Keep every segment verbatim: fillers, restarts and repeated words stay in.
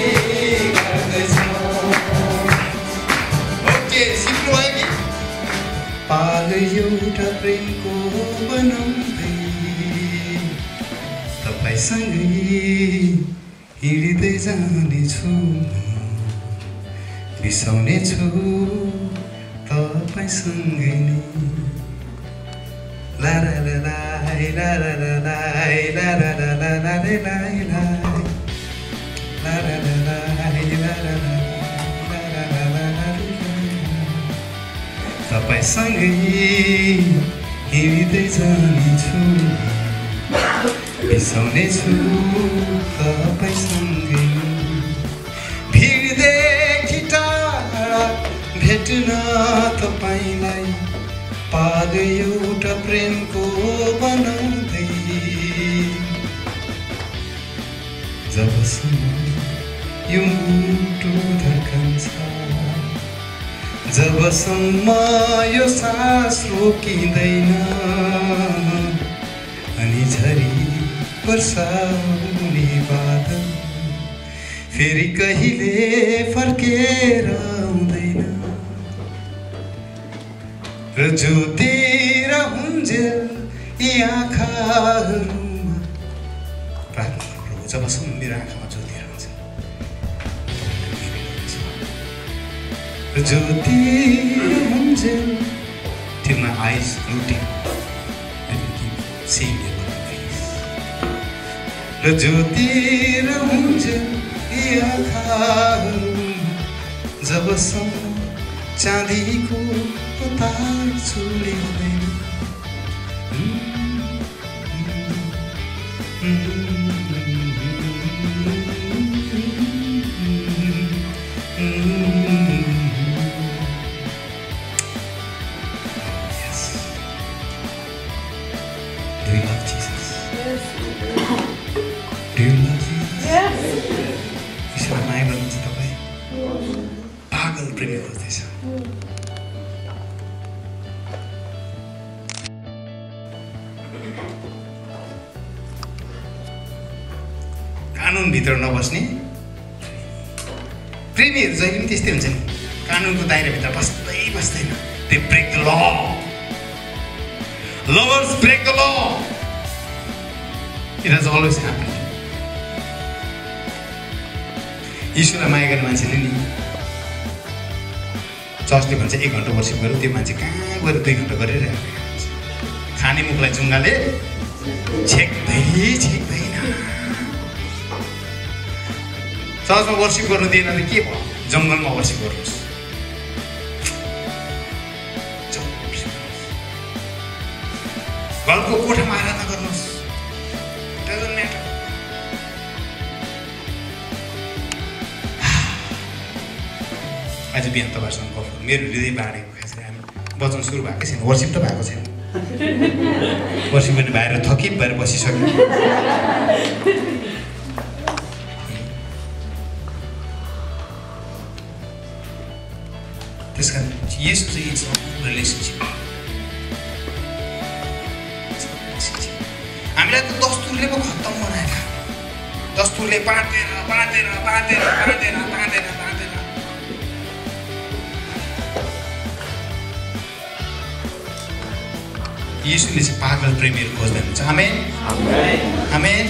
Okay सिक्नु भयो कि पाल एउटा प्रेमको बनाउँदै तपाईसँगै हिँड्दै जानेछु बिसाउने छु तपाईसँगै नै ला ला ला ला ला ला ला ला ला ला ला ला ला तपाईसँगै हिँड्दै जानेछु बिसाउने छु तपाईसँगै भिडदेखि टाढा भेट्न तपाईँलाई पाल एउटा प्रेमको बनाउँदै जबसम्म यो मुटु धड्कन्छ जबसम्म यो सास रोकिँदैन अनि झरी वर्षाउने बादल फेरि कहिले फर्केर आउँदैन र ज्योति र हुन्जेल यी आँखाहरूमा प्रार्थना गर्नु जबसम्म मेरो आँखामा ज्योति रहन्छ र ज्योति र हुन्जेल till my eyes floating I will keep seeing your face र ज्योति र हुन्जेल यी आँखाहरूमा जबसम्म चाँदीको तार छोडिँदैन Do you love Jesus? Yes. Do you love Jesus? Yes. ईश्वर माया गर्नुहुन्छ तपाईँ पागल प्रेमी खोज्दैछ कानुन भित्र नबस्ने प्रेमीहरू जहिले पनि त्यस्तै हुन्छ नि कानुनको दायराभित्र बस्दै बस्दैन दे ब्रेक द ल lovers break the law it has always happened ईश्वरलाई माया गर्ने मान्छेले नि चर्चले भन्छ एक घन्टा वर्षिप गर्यो त्यो मान्छे कहाँ गएर दुई घन्टा गरिरहेको हुन्छ खाने मुखलाई जुङ्गाले छेक्दै छेक्दैन चर्चमा वर्षिप गर्नु दिएन भने के भयो जङ्गलमा वर्षिप गर्नुहोस् घरको कोठामा आराधना गर्नुहोस् डजन्ट म्याटर आज बिहान तपाईँहरूसँग गफ मेरो हृदय बाँडेको खास हामी वचन सुरु भएको छैन वर्षिप त भएको छैन वर्षिप पनि बाहिर थकित भएर बसिसक्यो त्यस कारण यसो चाहिँ इट्स रिलेसनसिप हामीलाई त दस्तुरले पो खत्तम बनाएका दस्तुरले बाँधेर बाँधेर बाँधेर बाँधेर बाँधेर बाँधेर येशूले चाहिँ पागल प्रेमीहरू खोज्दै हुन्छ आमेन आमेन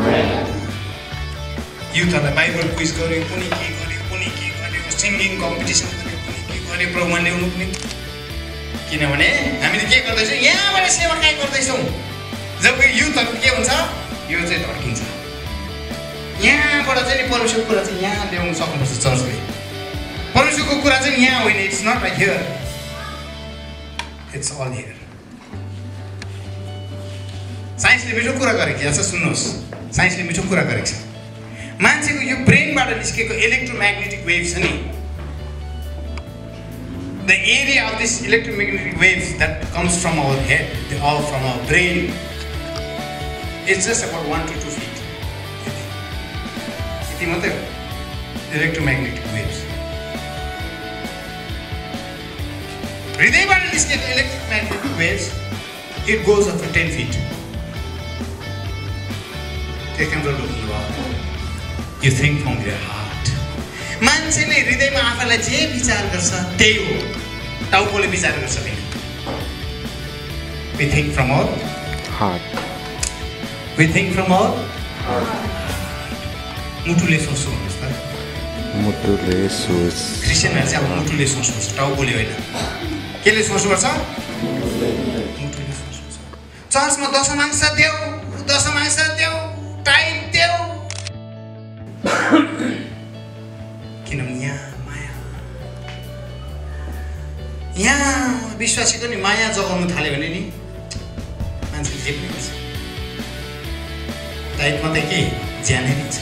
युथहरूलाई बाइबल क्विज गर्यो कुनै के गर्यो कुनै के गर्यो सिङ्गिङ कम्पिटिसन गर्यो कुनै के गर्यो प्रभुमा ल्याउनु पनि किनभने हामीले के गर्दैछौँ यहाँबाट सेवा काहीँ गर्दैछौँ जब युथहरू के हुन्छ यो चाहिँ धड्किन्छ यहाँबाट चाहिँ नि परमेश्वरको कुरा चाहिँ यहाँ ल्याउनु सक्नुपर्छ चर्चले परमेश्वरको कुरा चाहिँ यहाँ होइन it's not like here it's all here साइन्सले मिठो कुरा गरेको छ सुन्नुहोस् साइन्सले मिठो कुरा गरेको छ मान्छेको यो ब्रेनबाट निस्केको इलेक्ट्रोम्याग्नेटिक वेभ छ नि the area of this electromagnetic waves that comes from our head they all from our brain it's just about one to two feet यति मात्रै हो इलेक्ट्रोम्याग्नेटिक वेव्स हृदयबाट निस्केको electromagnetic waves it goes up to ten feet They can roll over. You think from your heart. मान्छेले हृदयमा आफैलाई जे विचार गर्छ त्यही हो, टाउकोले विचार गर्छ होइन। We think from our heart. We think from our मुटुले सोच्छु भन्नुहोस् त। मुटुले सोच। क्रिस्चियनहरू चाहिँ अब मुटुले सोच्नुपर्छ, टाउकोले होइन। केले सोच्नुपर्छ? मुटुले सोच्नुपर्छ। चर्चमा दशमांश देऊ, दशमांश देऊ, टाइम देऊ। किनभने यहाँ माया, यहाँ विश्वासीको नि माया जगाउनु थाल्यो भने नि मान्छेले जे पनि गर्छ। टाइप मात्रै के ज्यानै दिन्छ।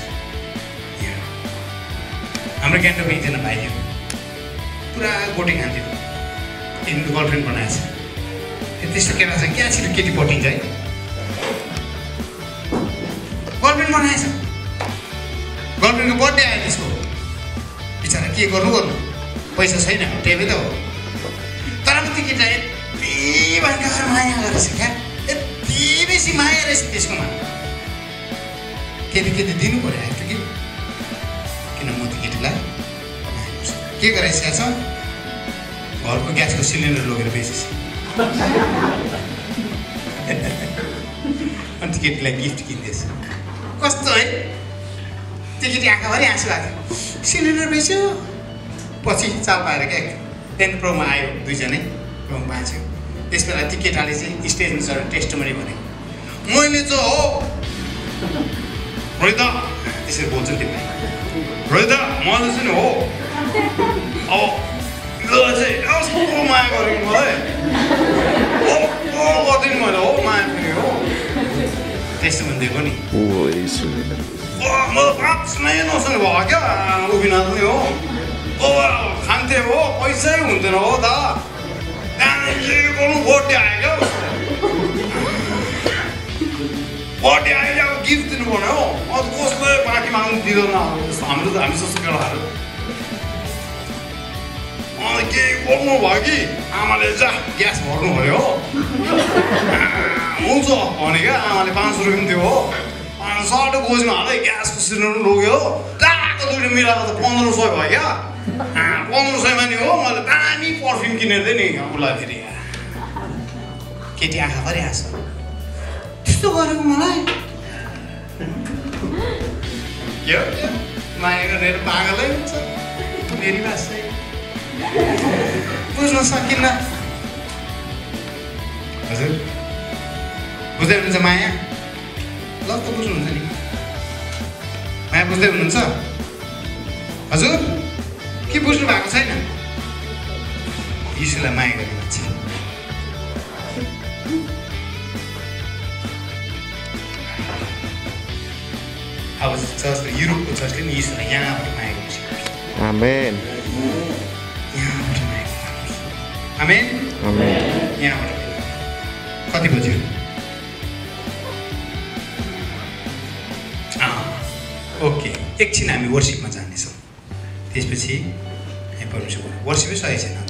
हाम्रो गान्तोकमा एकजना भाइ थियो, पुरा गोटी खान्थ्यो, तिनीहरू गर्लफ्रेन्ड बनाएछ। त्यस्तो केटा छ क्या छिटो केटी पटिन्छ है, गर्लफ्रेन्ड बनाएछ। गर्लफ्रेन्डको बर्थडे आयो त्यसको, बिचरा के गर्नु गर्नु पैसा छैन, टेबे त हो। तर पनि त्यो केटा यति भयङ्कर माया गरेछ क्या, यति बेसी माया रहेछ त्यसकोमा। केटी केटी दिनु पऱ्यो आएको कि किन म त्यो केटीलाई के गराइसकेको छ, घरको ग्यासको सिलिन्डर लगेर बेचेछ। अनि त्यो केटीलाई गिफ्ट किन्दैछ। कस्तो है, त्यो केटी आँखाभरि आँसु आएको थियो, सिलिन्डर बेच्यो। पछि चाल पाएर क्या टेन प्रोमा आयो, दुईजनै प्रोमा बाँच्यो। त्यस बेला त्यो केटाले चाहिँ स्टेजमा चढेर टेस्टमनी भनेको, मैले चाहिँ हो रोहित, त्यसरी बोल्छ नि त्यो भाइ, रोहित मैले चाहिँ हो अब यो चाहिँ कस्तो माया गरेको मलाई, गरिदिनु मैले हो माया पनि हो, त्यस्तो भनिदिएको नि। म पाँच नै नसुने भयो क्या, उभिनाथ नि हो, खान्थे हो, पैसै हुन्थेन हो त, त्यहाँदेखि के गर्नु बर्थडे आयो क्या, बर्थडे आयो अब गिफ्ट दिनु पर्ने हो, अब कसले पार्टी माग्नु दिँदैन, हाम्रो त हामी जस्तो केटाहरू। अन्त के गर्नु भयो कि आमाले जा ग्यास भर्नु पऱ्यो हो, हुन्छ भने क्या आमाले पाँच सौ रुपियाँ पनि थियो हो, सट्टै गोजीमा हाल्दै ग्यासको सिलिन्डर लग्यो हो, टाको दुइटा मिलाएर त पन्ध्र सय भयो क्या। पन्ध्र सयमा नि हो, मैले दामी पर्फ्युम किनेर थिएँ नि उसलाई फेरि। केटी आँखाभरि हाँस्छ, त्यस्तो गरेको मलाई के हो माया गरेर पागलै हुन्छ। मेरी भाषा बुझ्न सकिन्न। हजुर बुझ्दै हुनुहुन्छ माया? ल त बुझ्नुहुन्छ नि, माया बुझ्दै हुनुहुन्छ? हजुर के बुझ्नु भएको छैन? यीशुलाई माया गर्ने मान्छे अब चर्चको युरोपको चर्चले नि यीशुलाई यहाँबाट माया गर्नु सिकाउँछ। आमेन। यहाँबाट माया गर्नु। आमेन। आमेन। यहाँबाट कति बज्यो? ओके, एकछिन हामी वर्सिपमा जानेछौँ, त्यसपछि हामी परमेश्वर वर्सिपै सही छैन।